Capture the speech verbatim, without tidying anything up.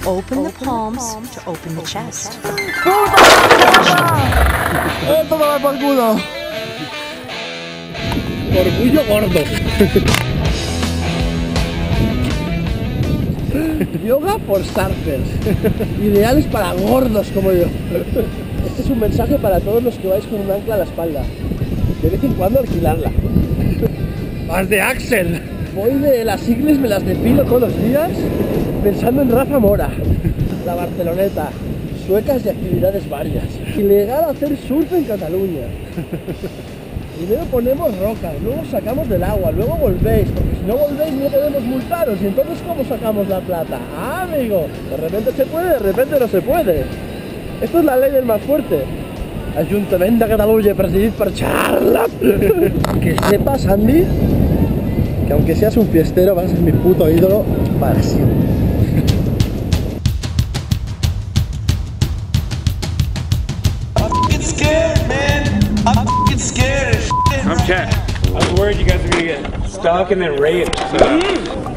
Open the palms to open the chest. ¡Esto me va por culo! Orgullo gordo. Yoga por surfers. Ideales para gordos como yo. Este es un mensaje para todos los que vais con un ancla a la espalda. De vez en cuando alquilarla. Más de Axel. Voy de las igles, me las depilo todos los días pensando en Rafa Mora, la Barceloneta, suecas y actividades varias. Ilegal hacer surf en Cataluña. Primero ponemos rocas, luego sacamos del agua, luego volvéis, porque si no volvéis no podemos multaros. Y entonces ¿cómo sacamos la plata? Ah, amigo, de repente se puede, de repente no se puede. Esto es la ley del más fuerte. Ayuntamiento de Cataluña, presidit per Charla. Que sepas, Andy, que aunque seas un fiestero vas a ser mi puto ídolo para siempre. I'm fucking scared, man. I'm fucking scared. I'm Chad. I was worried you guys were gonna get stuck and then raped. So.